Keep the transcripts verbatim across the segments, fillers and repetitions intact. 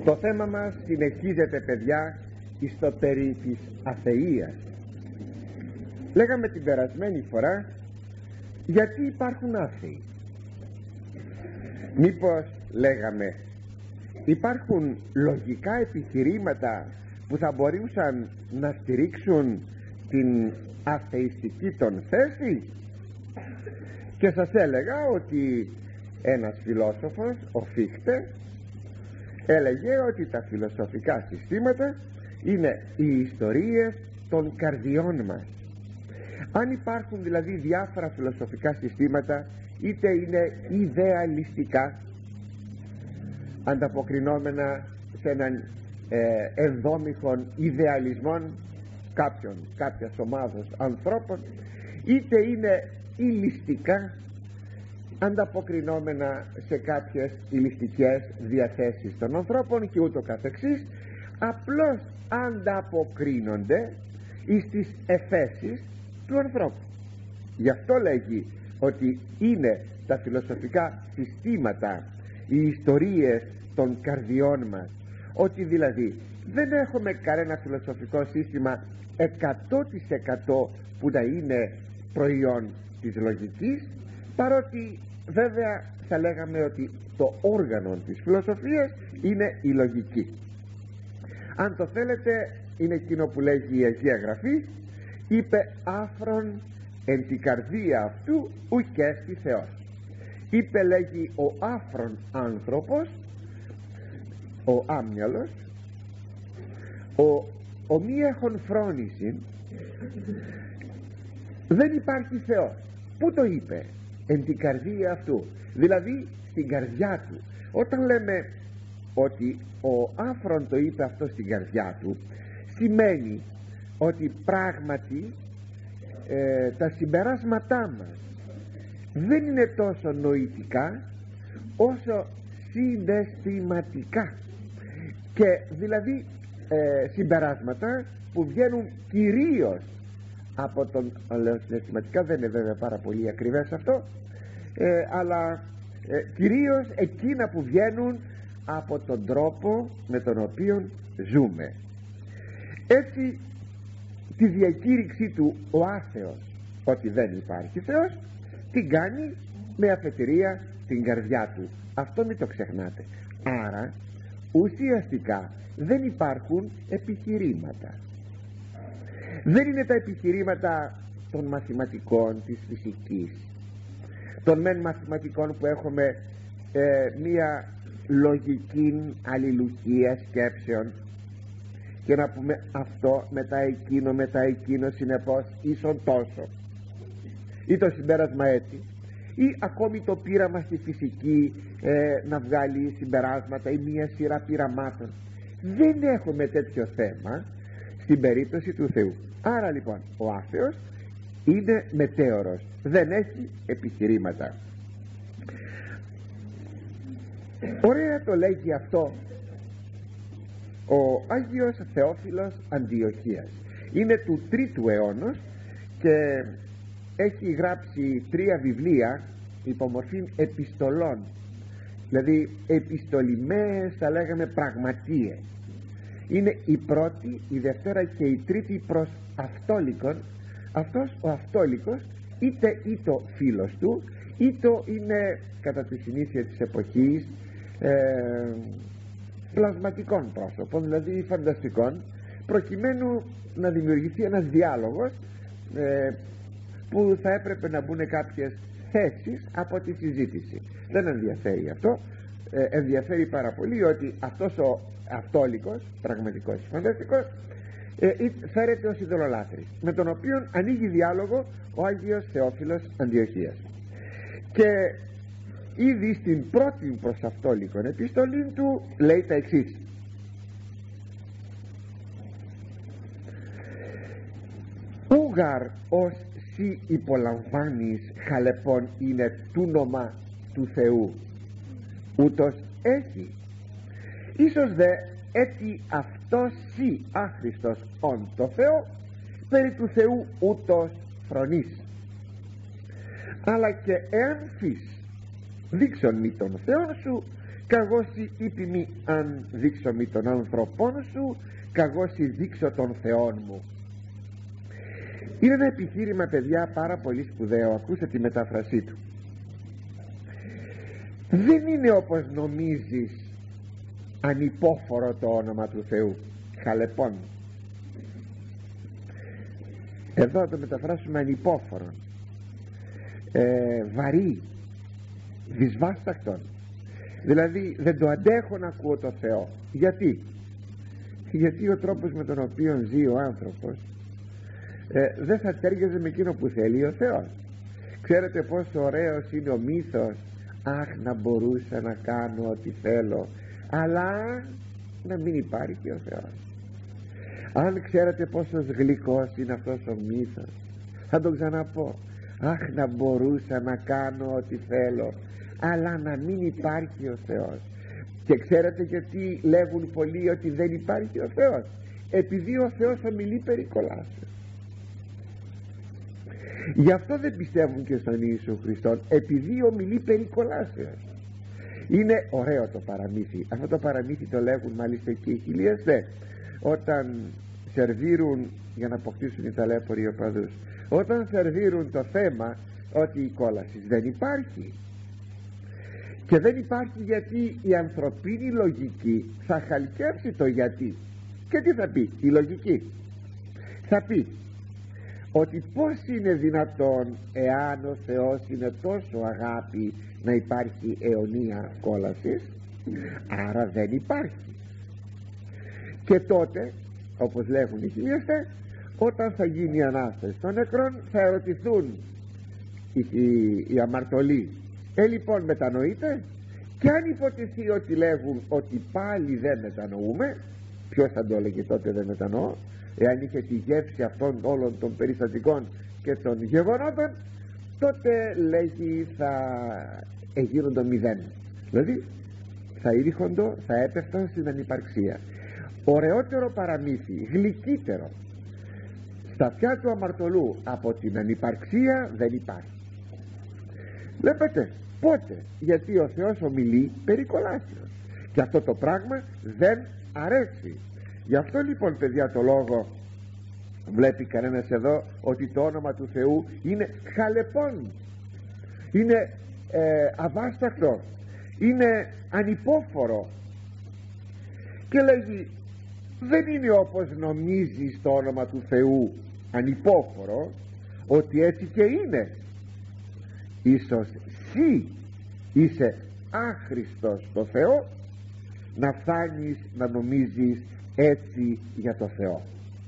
Το θέμα μας συνεχίζεται, παιδιά, στο περί της αθείας. Λέγαμε την περασμένη φορά γιατί υπάρχουν άθεοι. Μήπως λέγαμε υπάρχουν λογικά επιχειρήματα που θα μπορούσαν να στηρίξουν την αθεϊστική των θέση? Και σας έλεγα ότι ένας φιλόσοφος, ο Φίχτε, έλεγε ότι τα φιλοσοφικά συστήματα είναι οι ιστορίες των καρδιών μας. Αν υπάρχουν δηλαδή διάφορα φιλοσοφικά συστήματα, είτε είναι ιδεαλιστικά, ανταποκρινόμενα σε έναν ε, ενδόμηχον ιδεαλισμών κάποιων, κάποιας ομάδος ανθρώπων, είτε είναι ηλιστικά, ανταποκρινόμενα σε κάποιες ηλιστικές διαθέσεις των ανθρώπων και ούτω καθεξής, απλώς ανταποκρίνονται στις εφέσεις του ανθρώπου. Γι' αυτό λέγει ότι είναι τα φιλοσοφικά συστήματα οι ιστορίες των καρδιών μας, ότι δηλαδή δεν έχουμε κανένα φιλοσοφικό σύστημα εκατό τοις εκατό που να είναι προϊόν της λογικής, παρότι βέβαια θα λέγαμε ότι το όργανο της φιλοσοφίας είναι η λογική. Αν το θέλετε, είναι εκείνο που λέγει η Αγία Γραφή, είπε άφρον εν την καρδία αυτού ουκέστη Θεός. Είπε, λέγει, ο άφρον άνθρωπος, ο άμυαλος, ο, ο μη έχων φρόνηση, δεν υπάρχει Θεός. Πού το είπε? Εν την καρδία αυτού, δηλαδή στην καρδιά του. Όταν λέμε ότι ο άφρον το είπε αυτό στην καρδιά του, σημαίνει ότι πράγματι ε, τα συμπεράσματά μας δεν είναι τόσο νοητικά όσο συναισθηματικά, και δηλαδή ε, συμπεράσματα που βγαίνουν κυρίως από τον, λέω συναισθηματικά, δεν είναι βέβαια πάρα πολύ ακριβές αυτό, ε, αλλά ε, κυρίως εκείνα που βγαίνουν από τον τρόπο με τον οποίο ζούμε. Έτσι τη διακήρυξή του ο άθεος ότι δεν υπάρχει Θεός την κάνει με αφετηρία την καρδιά του. Αυτό μην το ξεχνάτε. Άρα ουσιαστικά δεν υπάρχουν επιχειρήματα. Δεν είναι τα επιχειρήματα των μαθηματικών της φυσικής, των μεν μαθηματικών που έχουμε ε, μία λογική αλληλουχία σκέψεων και να πούμε αυτό μετά εκείνο μετά εκείνο συνεπώς ίσον τόσο, ή το συμπέρασμα έτσι, ή ακόμη το πείραμα στη φυσική ε, να βγάλει συμπεράσματα ή μία σειρά πειραμάτων. Δεν έχουμε τέτοιο θέμα στην περίπτωση του Θεού. Άρα λοιπόν ο άθεος είναι μετέωρος, δεν έχει επιχειρήματα. Ωραία το λέγει αυτό ο Άγιος Θεόφιλος Αντιοχίας. Είναι του τρίτου αιώνος και έχει γράψει τρία βιβλία υπομορφή επιστολών, δηλαδή επιστολημαίες, θα λέγαμε πραγματίες. Είναι η πρώτη, η δευτέρα και η τρίτη προς Αυτόλικον. Αυτός ο Αυτόλικος είτε ήτο φίλος του, ήτο είναι κατά τη συνήθεια της εποχής ε, πλασματικών πρόσωπων, δηλαδή φανταστικών, προκειμένου να δημιουργηθεί ένας διάλογος ε, που θα έπρεπε να μπουν κάποιες θέσεις από τη συζήτηση. Δεν ενδιαφέρει αυτό, ε, ενδιαφέρει πάρα πολύ ότι αυτός ο Αυτόλικος, πραγματικός φανταστικός, ε, φέρεται ως ειδωλολάτρης, με τον οποίο ανοίγει διάλογο ο Άγιος Θεόφιλος Αντιοχίας. Και ήδη στην πρώτη προς Αυτόλικον επιστολή του λέει τα εξής: ούγαρ ως σύ υπολαμβάνεις χαλεπών είναι τούνομα του Θεού, ούτως έχει. Ίσως δε έτσι αυτός σύ άχρηστος ον το Θεό, περί του Θεού ούτως φρονείς. Αλλά και εάν φύς δείξον μη τον Θεόν σου, καγώσει είπε μη αν δείξω μη τον άνθρωπόν σου, καγώσει δείξω τον Θεόν μου. Είναι ένα επιχείρημα, παιδιά, πάρα πολύ σπουδαίο. Ακούστε τη μετάφρασή του. Δεν είναι όπως νομίζεις ανυπόφορο το όνομα του Θεού, χαλεπών. Εδώ το μεταφράσουμε ανυπόφορο, ε, βαρύ, δυσβάστακτον. Δηλαδή δεν το αντέχω να ακούω το Θεό. Γιατί? Γιατί ο τρόπος με τον οποίο ζει ο άνθρωπος ε, δεν θα τέριαζε με εκείνο που θέλει ο Θεός. Ξέρετε πόσο ωραίος είναι ο μύθος, αχ να μπορούσα να κάνω ό,τι θέλω, αλλά να μην υπάρχει ο Θεός. Αν ξέρετε πόσο γλυκός είναι αυτός ο μύθος, θα τον ξαναπώ, αχ να μπορούσα να κάνω ό,τι θέλω, αλλά να μην υπάρχει ο Θεός. Και ξέρετε γιατί λέγουν πολλοί ότι δεν υπάρχει ο Θεός? Επειδή ο Θεός ομιλεί περί κολάσεως. Γι' αυτό δεν πιστεύουν και στον Ιησού Χριστόν, επειδή ομιλεί περί κολάσεως. Είναι ωραίο το παραμύθι. Αυτό το παραμύθι το λέγουν μάλιστα και οι χιλιαστές, όταν σερβίρουν, για να αποκτήσουν οι ταλέποροι οπαδούς, όταν σερβίρουν το θέμα ότι η κόλαση δεν υπάρχει. Και δεν υπάρχει γιατί η ανθρωπίνη λογική θα χαλκεύσει το γιατί. Και τι θα πει η λογική? Θα πει ότι πώς είναι δυνατόν, εάν ο Θεός είναι τόσο αγάπη, να υπάρχει αιωνία κόλαση? Άρα δεν υπάρχει. Και τότε, όπως λέγουν οι χιλιαστές, όταν θα γίνει η Ανάσταση των νεκρών, θα ερωτηθούν οι, οι, οι αμαρτωλοί. Ε λοιπόν μετανοείτε? Και αν υποτεθεί ότι λέγουν ότι πάλι δεν μετανοούμε, ποιος θα το έλεγε τότε δεν μετανοώ, εάν είχε τη γεύση αυτών όλων των περιστατικών και των γεγονότων, τότε λέγει θα εγίνουν το μηδέν. Δηλαδή θα ήρχοντο, θα έπεφταν στην ανυπαρξία. Ωραιότερο παραμύθι, γλυκύτερο στα αυτιά του αμαρτωλού από την ανυπαρξία δεν υπάρχει. Βλέπετε πότε? Γιατί ο Θεός ομιλεί περί κολάσεως και αυτό το πράγμα δεν αρέσει. Γι' αυτό λοιπόν, παιδιά, το λόγο βλέπει κανένας εδώ ότι το όνομα του Θεού είναι χαλεπών, είναι ε, αβάσταχτο, είναι ανυπόφορο, και λέγει δεν είναι όπως νομίζεις το όνομα του Θεού ανυπόφορο, ότι έτσι και είναι. Ίσως εσύ είσαι άχρηστος στο Θεό να φτάνεις να νομίζεις έτσι για το Θεό.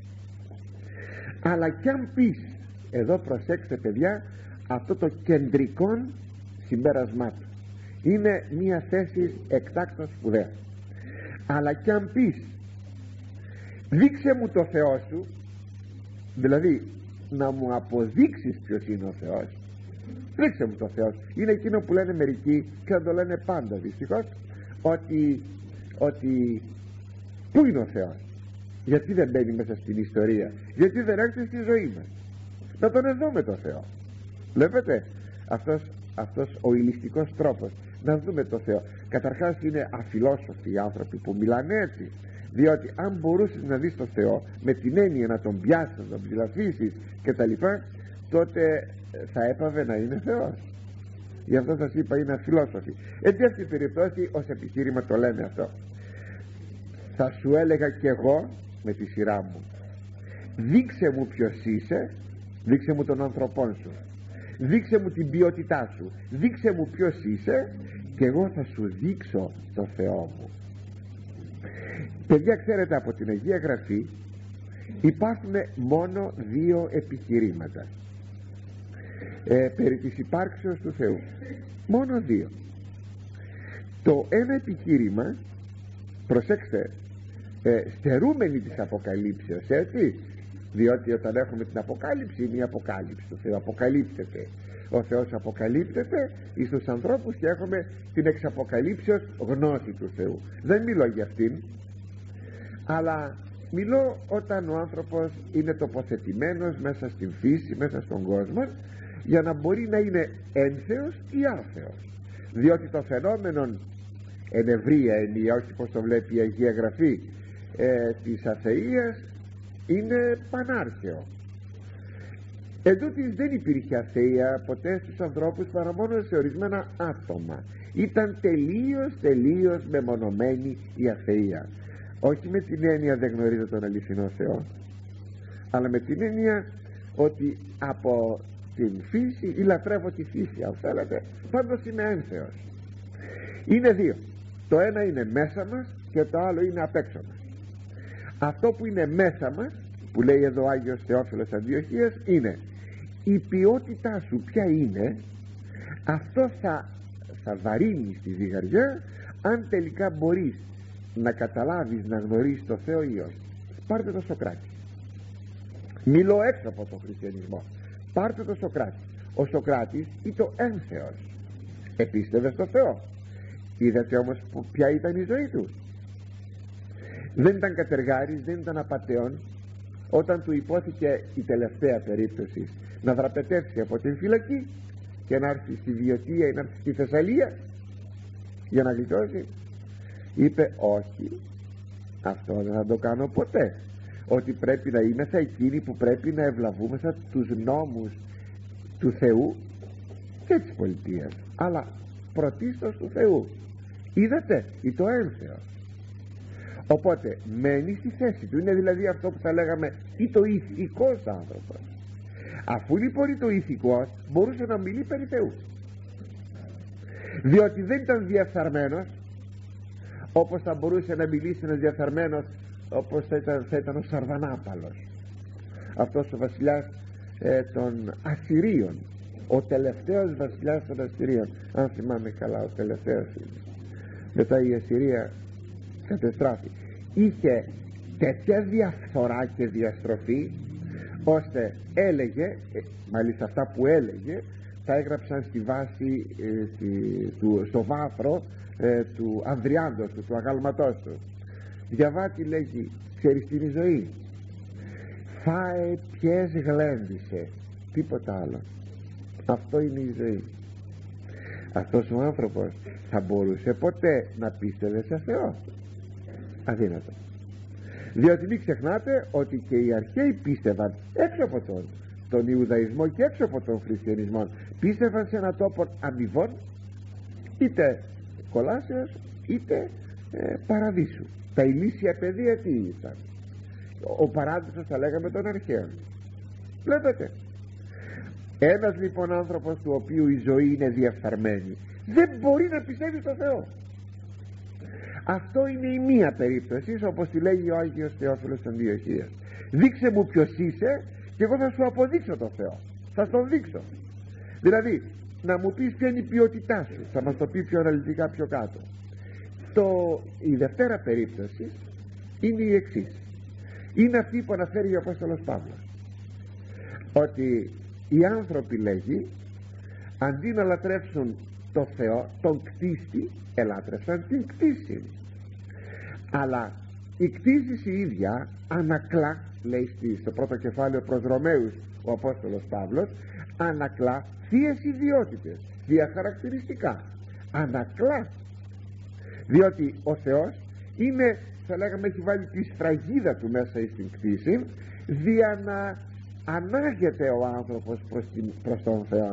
Αλλά κι αν πεις, εδώ προσέξτε παιδιά, αυτό το κεντρικό συμπέρασμά του είναι μια θέση εκτάκτως σπουδαία. Αλλά κι αν πεις δείξε μου το Θεό σου, δηλαδή να μου αποδείξεις ποιος είναι ο Θεός, δείξε μου το Θεό σου, είναι εκείνο που λένε μερικοί και θα το λένε πάντα δυστυχώς, ότι, ότι πού είναι ο Θεός? Γιατί δεν μπαίνει μέσα στην ιστορία? Γιατί δεν έρχεται στη ζωή μας? Να τον δούμε το Θεό. Βλέπετε αυτός, αυτός ο ηλιστικός τρόπος να δούμε το Θεό. Καταρχάς είναι αφιλόσοφοι οι άνθρωποι που μιλάνε έτσι, διότι αν μπορούσες να δεις το Θεό με την έννοια να τον πιάσεις, να τον ψηλαφίσεις και τα λοιπά, τότε θα έπαβε να είναι Θεός. Γι' αυτό σας είπα είναι αφιλόσοφοι. Εν αυτή την περιπτώσει ως επιχείρημα το λένε αυτό. Θα σου έλεγα κι εγώ με τη σειρά μου, δείξε μου ποιος είσαι, δείξε μου τον άνθρωπόν σου, δείξε μου την ποιότητά σου, δείξε μου ποιος είσαι και εγώ θα σου δείξω το Θεό μου. Παιδιά, ξέρετε, από την Αγία Γραφή υπάρχουν μόνο δύο επιχειρήματα ε, περί της υπάρξεως του Θεού. Μόνο δύο. Το ένα επιχείρημα, προσέξτε, ε, στερούμενη της Αποκαλύψεως, έτσι, διότι όταν έχουμε την Αποκάλυψη είναι η Αποκάλυψη του Θεού, αποκαλύπτεται ο Θεός, αποκαλύπτεται εις τους ανθρώπους και έχουμε την εξαποκαλύψεως γνώση του Θεού. Δεν μιλώ για αυτήν, αλλά μιλώ όταν ο άνθρωπος είναι τοποθετημένος μέσα στην φύση, μέσα στον κόσμο, για να μπορεί να είναι ένθεος ή άθεος, διότι το φαινόμενο ενευρία ενία, όχι πως το βλέπει η Αγία Γραφή, ε, της αθείας, είναι πανάρχαιο. Εν τούτοις δεν υπήρχε αθεία ποτέ στους ανθρώπους παρά μόνο σε ορισμένα άτομα. Ήταν τελείως τελείως μεμονωμένη η αθεία, όχι με την έννοια δεν γνωρίζω τον αληθινό Θεό, αλλά με την έννοια ότι από την φύση ή λατρεύω τη φύση, αν θέλετε, πάντως είμαι ένθεος. Είναι δύο, το ένα είναι μέσα μας και το άλλο είναι απ' έξω μας. Αυτό που είναι μέσα μας, που λέει εδώ ο Άγιος Θεόφιλος Αντιοχίας, είναι η ποιότητά σου ποια είναι. Αυτό θα, θα βαρύνει στη ζυγαριά αν τελικά μπορείς να καταλάβεις, να γνωρίσεις το Θεό ή όχι. Πάρτε το Σωκράτη, μιλώ έξω από τον χριστιανισμό. Πάρτε το Σωκράτη. Ο Σωκράτης ήταν ένθεος, επίστευε στο Θεό. Είδατε όμως ποια ήταν η ζωή του. Δεν ήταν κατεργάρης, δεν ήταν απατεών. Όταν του υπόθηκε η τελευταία περίπτωση να δραπετεύσει από την φυλακή και να έρθει στη Βιωτία ή να έρθει στη Θεσσαλία για να γλιτώσει, είπε όχι, αυτό δεν θα το κάνω ποτέ. Ότι πρέπει να είμαστε εκείνοι που πρέπει να ευλαβούμεθα τους νόμους του Θεού και της πολιτείας, αλλά πρωτίστως του Θεού. Είδατε, ή το ένθεος. Οπότε μένει στη θέση του, είναι δηλαδή αυτό που θα λέγαμε ή το ηθικός άνθρωπος. Αφού λοιπόν το ηθικός μπορούσε να μιλεί περί Θεού, διότι δεν ήταν διεφθαρμένος όπως θα μπορούσε να μιλήσει ένας διεφθαρμένος, όπως θα ήταν, θα ήταν ο Σαρδανάπαλος, αυτός ο βασιλιάς ε, των Ασσυρίων, ο τελευταίος βασιλιάς των Ασσυρίων, αν θυμάμαι καλά, ο τελευταίος είναι. Μετά η Ασσυρία κατεστράφη. Είχε τέτοια διαφθορά και διαστροφή, ώστε έλεγε, ε, μάλιστα αυτά που έλεγε τα έγραψαν στη βάση ε, στη, του, στο βάθρο ε, του Ανδριάντος του, του αγάλματός του. Διαβάτη, λέγει, ξέρεις τι είναι η ζωή? Φάε, πιες, γλέντισε, τίποτα άλλο. Αυτό είναι η ζωή. Αυτός ο άνθρωπος θα μπορούσε ποτέ να πίστευε σε Θεό? Αδύνατο. Διότι μην ξεχνάτε ότι και οι αρχαίοι πίστευαν έξω από τον, τον Ιουδαϊσμό και έξω από τον Χριστιανισμό. Πίστευαν σε έναν τόπο αμοιβών, είτε κολάσεως είτε ε, παραδείσου. Τα ηλίσια παιδεία τι ήταν? Ο παράδεισος, θα λέγαμε, των αρχαίων. Βλέπετε, ένας λοιπόν άνθρωπος του οποίου η ζωή είναι διαφθαρμένη δεν μπορεί να πιστεύει στο Θεό. Αυτό είναι η μία περίπτωση, όπως τη λέγει ο Άγιος Θεόφιλος Αντιοχίας. Δείξε μου ποιος είσαι και εγώ θα σου αποδείξω το Θεό, θα τον δείξω. Δηλαδή να μου πεις ποια είναι η ποιότητά σου, θα μας το πει πιο αναλυτικά πιο κάτω. Το, η δευτέρα περίπτωση είναι η εξής. Είναι αυτή που αναφέρει ο Απόστολος Παύλος, ότι οι άνθρωποι, λέγει, αντί να λατρεύσουν το Θεό, τον κτίστη, ελάτρευσαν την κτίση. Αλλά η κτίση η ίδια ανακλά, λέει στο πρώτο κεφάλαιο προς Ρωμαίους ο Απόστολος Παύλος, ανακλά θείες ιδιότητες, διαχαρακτηριστικά. Ανακλά, διότι ο Θεός είναι, θα λέγαμε, έχει βάλει τη σφραγίδα του μέσα στην κτίση, δια να ανάγεται ο άνθρωπος προς, την, προς τον Θεό.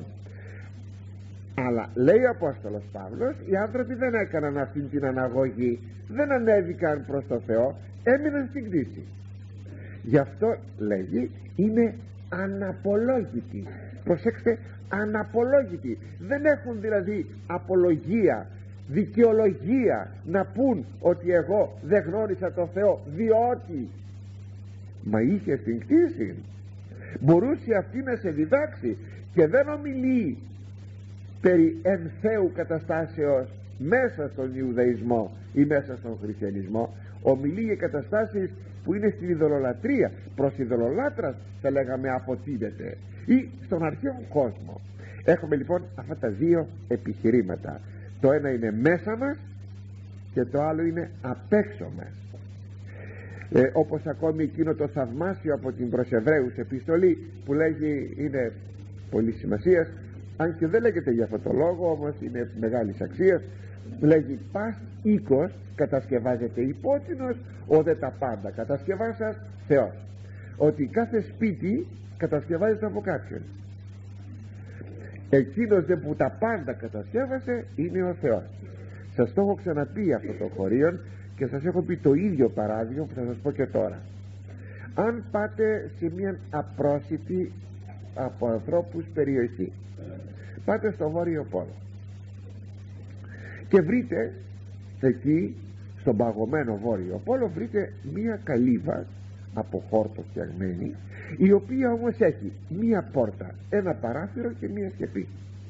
Αλλά λέει ο Απόστολος Παύλος, οι άνθρωποι δεν έκαναν αυτή την αναγωγή, δεν ανέβηκαν προς το Θεό, έμειναν στην κτίση. Γι' αυτό, λέγει, είναι αναπολόγητοι. Προσέξτε, αναπολόγητοι. Δεν έχουν δηλαδή απολογία, δικαιολογία να πούν ότι εγώ δεν γνώρισα το Θεό, διότι μα είχε στην κτίση. Μπορούσε αυτή να σε διδάξει και δεν ομιλεί περί ενθέου καταστάσεως μέσα στον Ιουδαϊσμό ή μέσα στον Χριστιανισμό. Ομιλεί για καταστάσεις που είναι στην ειδωλολατρία. Προς ειδωλολάτρας, θα λέγαμε, αποτείνεται, ή στον αρχαίο κόσμο. Έχουμε λοιπόν αυτά τα δύο επιχειρήματα. Το ένα είναι μέσα μας και το άλλο είναι απ' έξω μας. ε, όπως ακόμη εκείνο το θαυμάσιο από την προς Εβραίους επιστολή που λέγει, είναι πολύ σημασίας, αν και δεν λέγεται για αυτό το λόγο, όμως είναι μεγάλης αξίας, Λέγει πας οίκος κατασκευάζεται υπότινος, ο δε τα πάντα κατασκευάσας Θεός. Ότι κάθε σπίτι κατασκευάζεται από κάποιον. Εκείνος δε που τα πάντα κατασκεύασε είναι ο Θεός. Σας το έχω ξαναπεί αυτό το χωρίον και σας έχω πει το ίδιο παράδειγμα που θα σας πω και τώρα. Αν πάτε σε μια απρόσιτη από ανθρώπους περιοχή, πάτε στο Βόρειο Πόλο και βρείτε εκεί στον παγωμένο Βόρειο Πόλο, βρείτε μια καλύβα από χόρτο φτιαγμένη, η οποία όμως έχει μία πόρτα, ένα παράθυρο και μία σκεπή.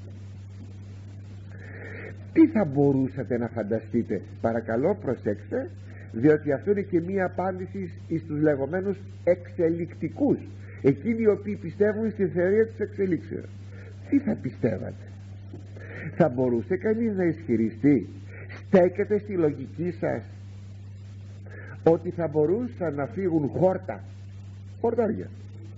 Τι θα μπορούσατε να φανταστείτε? Παρακαλώ προσέξτε, διότι αυτό είναι και μία απάντηση στους λεγόμενους εξελικτικούς, εκείνοι οι οποίοι πιστεύουν στη θεωρία της εξελίξεως. Τι θα πιστεύατε? Θα μπορούσε κανείς να ισχυριστεί, στέκεται στη λογική σας, ότι θα μπορούσαν να φύγουν χόρτα, χορτάρια,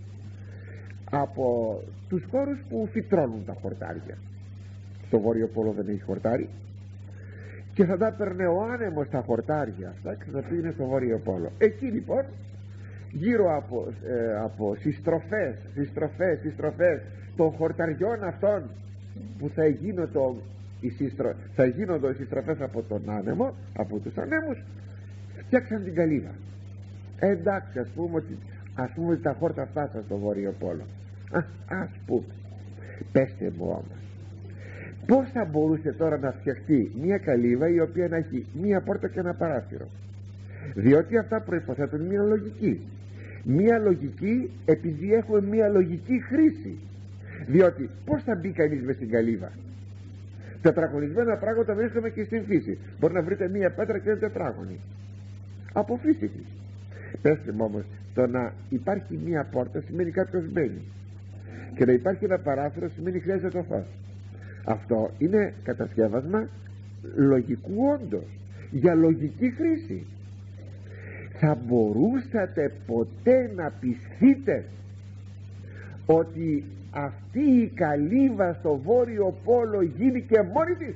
από τους χώρους που φυτρώνουν τα χορτάρια? Στο Βόρειο Πόλο δεν έχει χορτάρι, και θα τα παίρνε ο άνεμος τα χορτάρια αυτά και θα πήγαινε στο Βόρειο Πόλο. Εκεί λοιπόν γύρω από, ε, από συστροφές, συστροφές, συστροφές των χορταριών αυτών που θα γίνονται οι, συστρο... θα γίνονται οι συστροφές από τον άνεμο, από τους ανέμους, φτιάξαν την καλύβα. Ε, εντάξει, ας πούμε ότι ας πούμε ότι τα χόρτα φτάσαν στο Βόρειο Πόλο. Α, ας πούμε. Πέστε μου όμως, πώς θα μπορούσε τώρα να φτιαχτεί μια καλύβα η οποία να έχει μια πόρτα και ένα παράθυρο? Διότι αυτά προϋποθέτουν μια λογική. Μια λογική, επειδή έχουμε μια λογική χρήση. Διότι πώς θα μπει κανείς μες στην καλύβα? Τετραγωνισμένα πράγματα βρίσκουμε και στην φύση. Μπορεί να βρείτε μια πέτρα και είναι τετράγωνη, από φύση της. Πέστε μου όμως, το να υπάρχει μια πόρτα σημαίνει κάποιος μπαίνει, και να υπάρχει ένα παράθυρο σημαίνει χρειάζεται το φως. Αυτό είναι κατασκεύασμα λογικού όντως, για λογική χρήση. Θα μπορούσατε ποτέ να πιστείτε ότι αυτή η καλύβα στο Βόρειο Πόλο γίνει και μόνη της?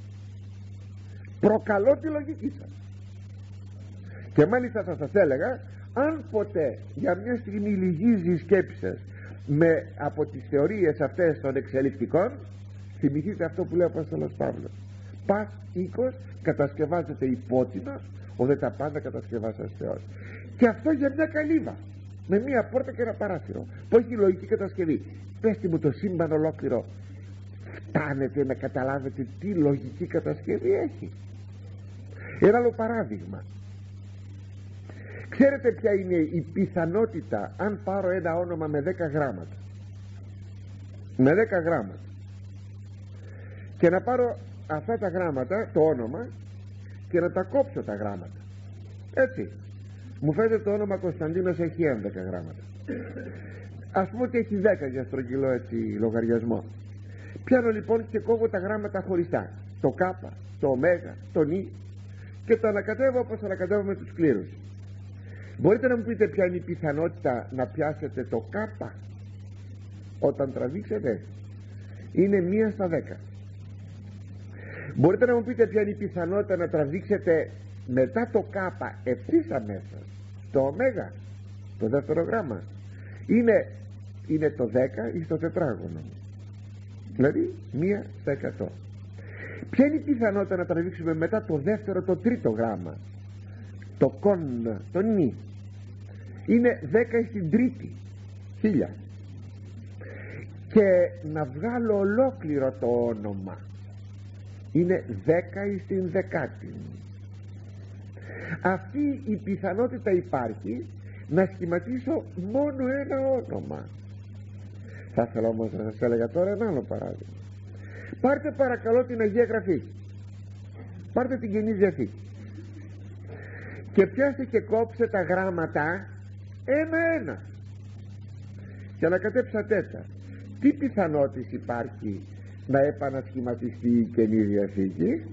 Προκαλώ τη λογική σας. Και μάλιστα θα σας έλεγα, αν ποτέ για μια στιγμή λυγίζει η σκέψη σας με, από τις θεωρίες αυτές των εξελικτικών, θυμηθείτε αυτό που λέει ο Απόστολος Παύλος: πας οίκος κατασκευάζεται υπότινος, ο δε τα πάντα κατασκευάσας Θεός. Και αυτό για μια καλύβα με μια πόρτα και ένα παράθυρο που έχει λογική κατασκευή. Πέστε μου, το σύμπαν ολόκληρο φτάνετε να καταλάβετε τι λογική κατασκευή έχει? Ένα άλλο παράδειγμα. Ξέρετε ποια είναι η πιθανότητα, αν πάρω ένα όνομα με δέκα γράμματα, με δέκα γράμματα, και να πάρω αυτά τα γράμματα, το όνομα, και να τα κόψω τα γράμματα, έτσι, μου φαίνεται το όνομα Κωνσταντίνος έχει έντεκα γράμματα. Ας πούμε ότι έχει δέκα για στρογγυλό έτσι λογαριασμό. Πιάνω λοιπόν και κόβω τα γράμματα χωριστά, το Κ, το Ω, το Νι, και το ανακατεύω όπως ανακατεύουμε τους κλήρους. Μπορείτε να μου πείτε ποια είναι η πιθανότητα να πιάσετε το Κ όταν τραβήξετε? Είναι μία στα δέκα. Μπορείτε να μου πείτε ποια είναι η πιθανότητα να τραβήξετε μετά το Κ ευθύς αμέσως το Ω, το δεύτερο γράμμα? Είναι, είναι το δέκα ή στο τετράγωνο, δηλαδή μία στα εκατό. Ποια είναι η πιθανότητα να τραβήξουμε μετά το δεύτερο, το τρίτο γράμμα, το κον, το νι? Είναι δέκα στην τρίτη χίλια. Και να βγάλω ολόκληρο το όνομα, είναι δέκα στην δεκάτη. Αυτή η πιθανότητα υπάρχει να σχηματίσω μόνο ένα όνομα. Θα ήθελα όμως να σας έλεγα τώρα ένα άλλο παράδειγμα. Πάρτε παρακαλώ την Αγία Γραφή, πάρτε την Καινή Διαθήκη και πιάστε και κόψε τα γράμματα ένα-ένα και ανακατέψατε τα. Τι πιθανότητες υπάρχει να επανασχηματιστεί η Καινή Διαθήκη?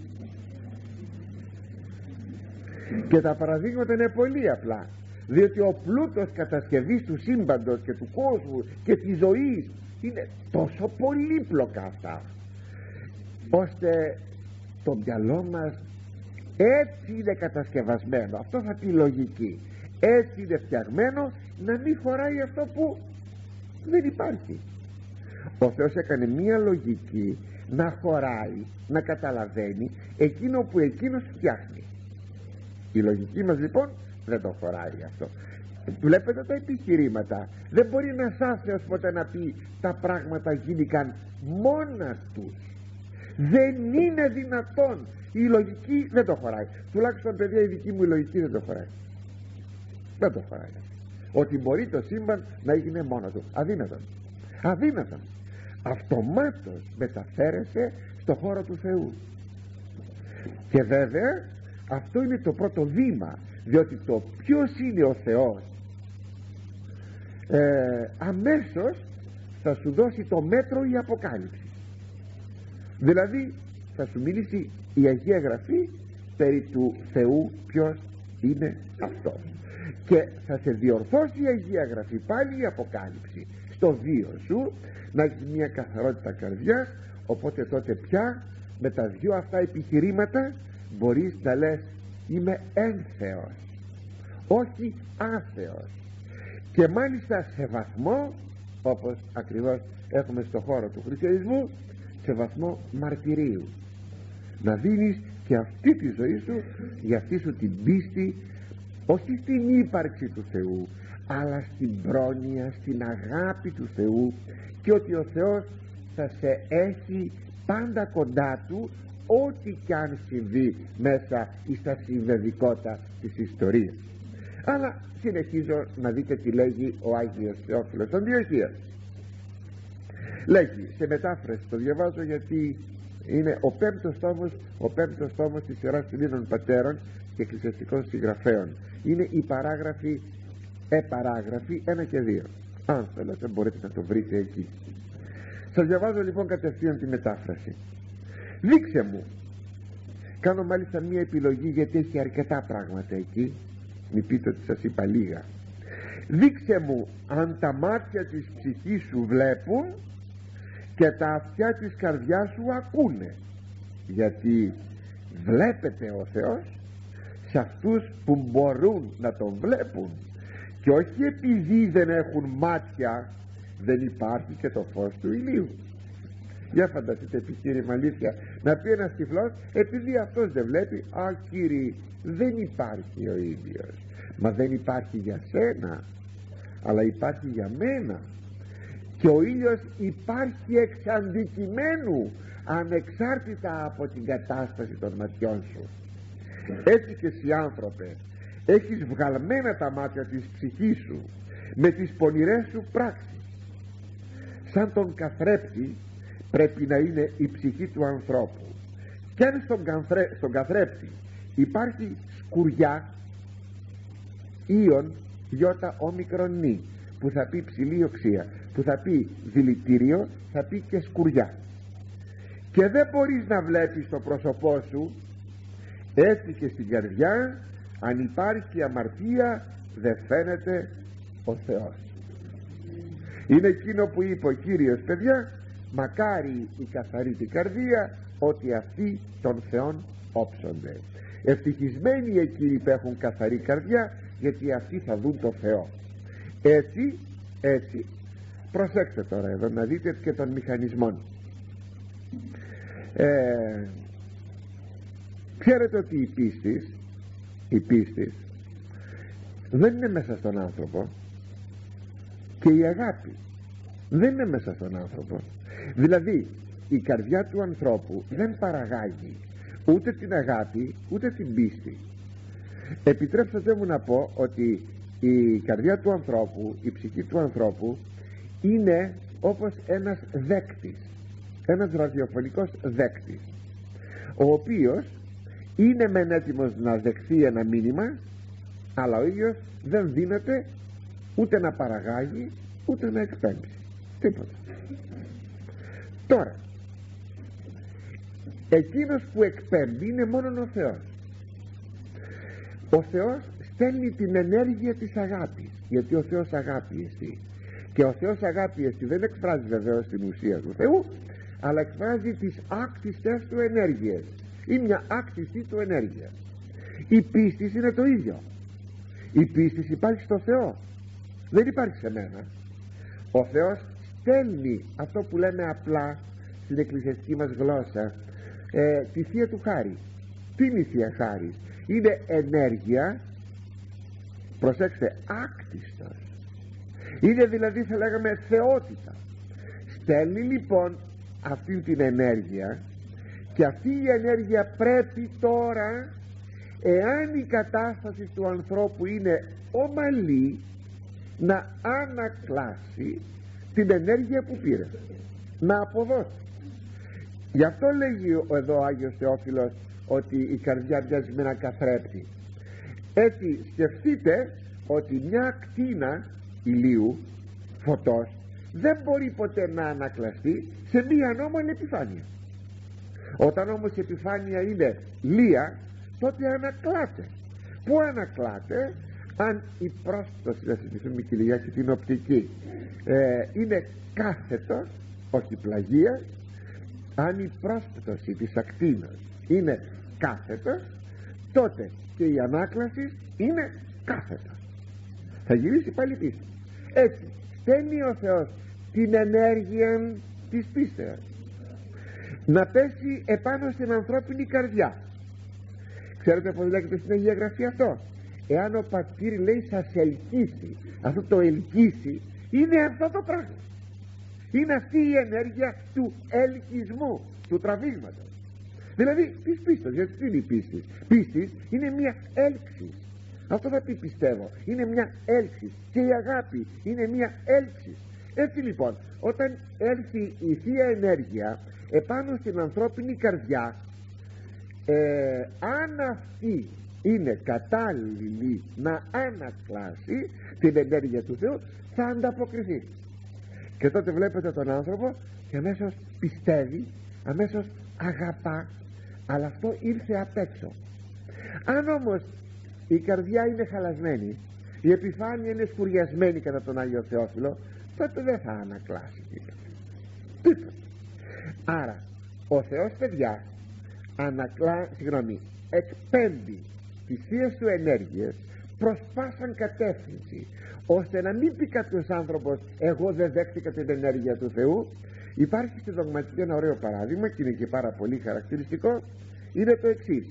Και τα παραδείγματα είναι πολύ απλά, διότι ο πλούτος κατασκευής του σύμπαντος και του κόσμου και της ζωής είναι τόσο πολύπλοκα αυτά, ώστε το μυαλό μας έτσι είναι κατασκευασμένο, αυτό θα πει λογική, έτσι είναι φτιαγμένο να μην χωράει αυτό που δεν υπάρχει. Ο Θεός έκανε μία λογική να χωράει, να καταλαβαίνει εκείνο που εκείνος φτιάχνει. Η λογική μας λοιπόν δεν το χωράει αυτό. Βλέπετε τα επιχειρήματα. Δεν μπορεί ένας άθεος ποτέ να πει τα πράγματα γίνηκαν μόνα τους. Δεν είναι δυνατόν. Η λογική δεν το χωράει. Τουλάχιστον παιδιά η δική μου η λογική δεν το χωράει. Δεν το χωράει. Ότι μπορεί το σύμπαν να έγινε μόνο του. Αδύνατον. Αδύνατον. Αυτομάτως μεταφέρεσαι στο χώρο του Θεού. Και βέβαια αυτό είναι το πρώτο βήμα, διότι το ποιος είναι ο Θεός ε, αμέσως θα σου δώσει το μέτρο η Αποκάλυψη. Δηλαδή θα σου μιλήσει η Αγία Γραφή περί του Θεού ποιος είναι αυτός, και θα σε διορθώσει η Αγία Γραφή πάλι η Αποκάλυψη στο βίο σου, να έχεις μια καθαρότητα καρδιάς. Οπότε τότε πια με τα δυο αυτά επιχειρήματα μπορείς να λες είμαι ένθεος, όχι άθεος, και μάλιστα σε βαθμό, όπως ακριβώς έχουμε στο χώρο του χριστιανισμού, σε βαθμό μαρτυρίου, να δίνεις και αυτή τη ζωή σου για αυτή σου την πίστη, όχι στην ύπαρξη του Θεού, αλλά στην πρόνοια, στην αγάπη του Θεού, και ότι ο Θεός θα σε έχει πάντα κοντά του ό,τι κι αν συμβεί μέσα στα συμβεδικότητα της ιστορίας. Αλλά συνεχίζω να δείτε τι λέγει ο Άγιος Θεόφιλος Αντιοχίας. Λέγει σε μετάφραση, το διαβάζω γιατί είναι ο πέμπτος τόμος, ο πέμπτος τόμος της σειράς των Ίνων Πατέρων και εκκλησιαστικών συγγραφέων. Είναι οι παράγραφοι, επαράγραφοι ένα και δύο. Αν θέλετε μπορείτε να το βρείτε εκεί. Σας διαβάζω λοιπόν κατευθείαν τη μετάφραση. Δείξε μου. Κάνω μάλιστα μία επιλογή γιατί έχει αρκετά πράγματα εκεί. Μην πείτε ότι σας είπα λίγα. Δείξε μου αν τα μάτια της ψυχής σου βλέπουν και τα αυτιά της καρδιάς σου ακούνε. Γιατί βλέπετε ο Θεός σε αυτούς που μπορούν να τον βλέπουν, και όχι επειδή δεν έχουν μάτια δεν υπάρχει και το φως του ηλίου. Για φανταστείτε επιχείρημα αλήθεια, να πει ένας τυφλός επειδή αυτός δεν βλέπει, α κύριε δεν υπάρχει ο ήλιος. Μα δεν υπάρχει για σένα, αλλά υπάρχει για μένα, και ο ήλιος υπάρχει εξ αντικειμένου, ανεξάρτητα από την κατάσταση των ματιών σου. Έτσι και εσύ άνθρωπε έχεις βγαλμένα τα μάτια της ψυχής σου με τις πονηρές σου πράξεις. Σαν τον καθρέπτη πρέπει να είναι η ψυχή του ανθρώπου, και αν στον, καθρέ, στον καθρέπτη υπάρχει σκουριά, ήον γιώτα όμικρον νη, που θα πει ψηλή οξία, που θα πει δηλητήριο, θα πει και σκουριά, και δεν μπορείς να βλέπεις το πρόσωπό σου, έτσι και στην καρδιά αν υπάρχει αμαρτία δεν φαίνεται ο Θεός. Είναι εκείνο που είπε ο Κύριος, παιδιά, μακάρι η καθαρή την καρδία, ότι αυτοί των Θεών όψονται. Ευτυχισμένοι εκείνοι που έχουν καθαρή καρδιά, γιατί αυτοί θα δουν το Θεό. Έτσι, έτσι, προσέξτε τώρα εδώ να δείτε και των μηχανισμών. ε, Ξέρετε ότι η πίστη, η πίστη δεν είναι μέσα στον άνθρωπο, και η αγάπη δεν είναι μέσα στον άνθρωπο. Δηλαδή η καρδιά του ανθρώπου δεν παραγάγει ούτε την αγάπη ούτε την πίστη. Επιτρέψτε μου να πω ότι η καρδιά του ανθρώπου, η ψυχή του ανθρώπου είναι όπως ένας δέκτης, ένας ραδιοφωνικός δέκτης, ο οποίος είναι μεν έτοιμος να δεχθεί ένα μήνυμα, αλλά ο ίδιος δεν δύναται ούτε να παραγάγει ούτε να εκπέμψει τίποτα. Τώρα εκείνος που εκπέμπει είναι μόνον ο Θεός. Ο Θεός στέλνει την ενέργεια της αγάπης, γιατί ο Θεός αγάπη εστί, και ο Θεός αγάπη εστί δεν εκφράζει βεβαίως την ουσία του Θεού, αλλά εκφράζει τις άκτιστες του ενέργειες. ή μια άκτιστη του ενέργεια. Η πίστη είναι το ίδιο. Η πίστη υπάρχει στο Θεό, δεν υπάρχει σε μένα. Ο Θεός στέλνει αυτό που λέμε απλά στην εκκλησιαστική μας γλώσσα, ε, τη Θεία του Χάρη. Τι είναι η Θεία Χάρη? Είναι ενέργεια, προσέξτε, άκτιστος. Είναι δηλαδή, θα λέγαμε, θεότητα. Στέλνει λοιπόν αυτή την ενέργεια, και αυτή η ενέργεια πρέπει τώρα, εάν η κατάσταση του ανθρώπου είναι ομαλή, να ανακλάσει την ενέργεια που πήρε, να αποδώσει. Γι' αυτό λέγει εδώ ο Άγιος Θεόφιλος ότι η καρδιά μοιάζει με ένα καθρέπτη. Έτσι σκεφτείτε ότι μια ακτίνα ηλίου, φωτός, δεν μπορεί ποτέ να ανακλαστεί σε μία ανώμαλη επιφάνεια. Όταν όμως η επιφάνεια είναι λία, τότε ανακλάται. Πού ανακλάται? Αν η πρόσθεση, να συζητήσουμε και λιγάκι την οπτική, ε, είναι κάθετος, όχι πλαγία, αν η πρόσθεση της ακτίνας είναι κάθετος, τότε και η ανάκλαση είναι κάθετα. Θα γυρίσει πάλι πίσω. Έτσι στέλνει ο Θεός την ενέργεια της πίστεως να πέσει επάνω στην ανθρώπινη καρδιά. Ξέρετε πως λέγεται στην Αγία Γραφή αυτό? Εάν ο πατήρ λέει σας ελκύσει, αυτό το ελκύσει είναι αυτό το πράγμα. Είναι αυτή η ενέργεια του ελκυσμού, του τραβήγματος. Δηλαδή της πίστης. Γιατί τι είναι η πίστη? Πίστη είναι μια έλξη. Αυτό θα πει πιστεύω. Είναι μια έλξη. Και η αγάπη είναι μια έλξη. Έτσι λοιπόν, όταν έρθει η Θεία Ενέργεια επάνω στην ανθρώπινη καρδιά, ε, αν αυτή είναι κατάλληλη να ανακλάσει την ενέργεια του Θεού, θα ανταποκριθεί. Και τότε βλέπετε τον άνθρωπο και αμέσως πιστεύει, αμέσως αγαπά, αλλά αυτό ήρθε απ' έξω. Αν όμως η καρδιά είναι χαλασμένη, η επιφάνεια είναι σκουριασμένη κατά τον Άγιο Θεόφιλο, τότε δεν θα ανακλάσει τίποτα. Άρα ο Θεός, παιδιά, ανακλά, συγγνώμη, εκπέμπει τις θείες του ενέργειες προς πάσαν κατεύθυνση, ώστε να μην πει κάποιος άνθρωπος εγώ δεν δέχτηκα την ενέργεια του Θεού. Υπάρχει στη δογματική ένα ωραίο παράδειγμα και είναι και πάρα πολύ χαρακτηριστικό. Είναι το εξής,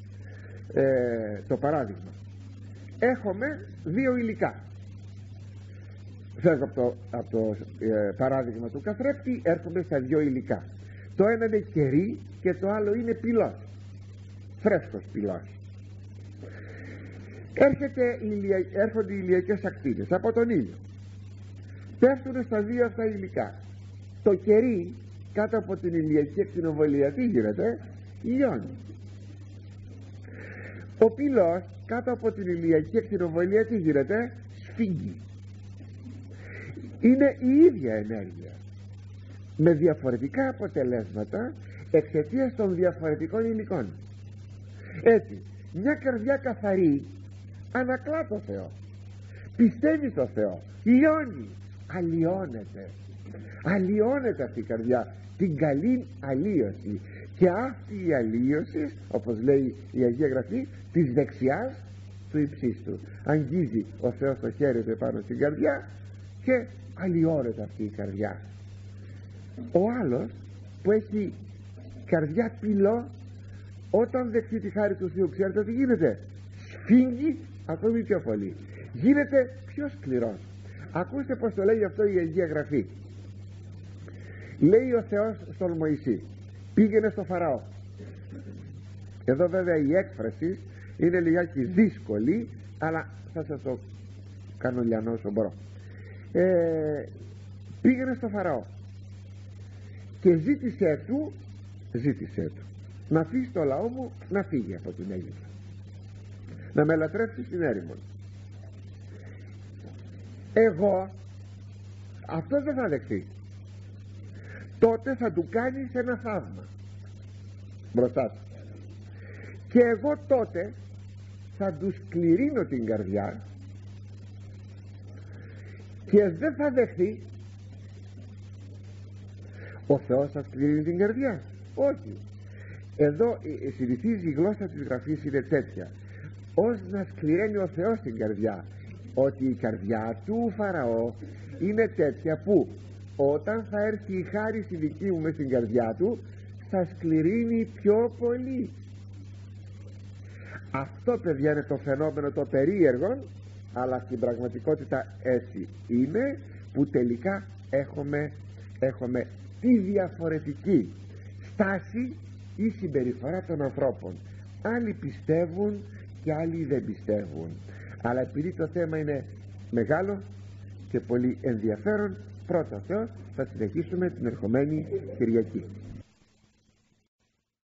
ε, το παράδειγμα. Έχουμε δύο υλικά. Φεύγω από το, από το ε, παράδειγμα του καθρέπτη, έρχομαι στα δύο υλικά. Το ένα είναι κερί και το άλλο είναι πυλός, φρέσκος πυλός. Έρχεται, έρχονται οι ηλιακές ακτίνες από τον ήλιο, πέφτουν στα δύο αυτά υλικά. Το κερί κάτω από την ηλιακή ακτινοβολία τι γίνεται? Λιώνει. Ο πυλός κάτω από την ηλιακή ακτινοβολία τι γίνεται? Σφίγγει. Είναι η ίδια ενέργεια με διαφορετικά αποτελέσματα εξαιτίας των διαφορετικών υλικών. Έτσι μια καρδιά καθαρή ανακλά το Θεό, πιστεύει στο Θεό, λιώνει, αλλοιώνεται. Αλλοιώνεται αυτή η καρδιά, την καλή αλλίωση. Και αυτή η αλλίωση, όπως λέει η Αγία Γραφή, της δεξιάς του υψίστου. Αγγίζει ο Θεός το χέρι του επάνω στην καρδιά και αλλοιώνεται αυτή η καρδιά. Ο άλλος που έχει καρδιά πυλό, όταν δεχτεί τη χάρη του Θεού, ξέρετε τι γίνεται? Σφίγγει ακόμη πιο πολύ, γίνεται πιο σκληρός. Ακούστε πως το λέει αυτό η Αγία Γραφή. Λέει ο Θεός στον Μωυσή, πήγαινε στο Φαραώ. Εδώ βέβαια η έκφραση είναι λιγάκι δύσκολη, αλλά θα σας το κάνω λιανό όσο μπορώ. ε, πήγαινε στο Φαραώ και ζήτησε του ζήτησε του να αφήσει το λαό μου να φύγει από την Αίγυπτο, να με λατρεύσει στην έρημο. Εγώ αυτό δεν θα δεχτεί. Τότε θα του κάνεις ένα θαύμα μπροστά του και εγώ τότε θα του σκληρύνω την καρδιά και δεν θα δεχθεί. Ο Θεός θα σκληρύνει την καρδιά? Όχι. Εδώ συνηθίζει η γλώσσα της Γραφής είναι τέτοια, ως να σκληραίνει ο Θεός την καρδιά, ότι η καρδιά του Φαραώ είναι τέτοια που όταν θα έρθει η χάρη στη δική μου μες στην καρδιά του θα σκληρύνει πιο πολύ. Αυτό, παιδιά, είναι το φαινόμενο το περίεργο, αλλά στην πραγματικότητα έτσι είναι, που τελικά έχουμε, έχουμε τη διαφορετική στάση ή συμπεριφορά των ανθρώπων. Άλλοι πιστεύουν και άλλοι δεν πιστεύουν, αλλά επειδή το θέμα είναι μεγάλο και πολύ ενδιαφέρον, πρώτα Θεός θα συνεχίσουμε την ερχομένη Κυριακή.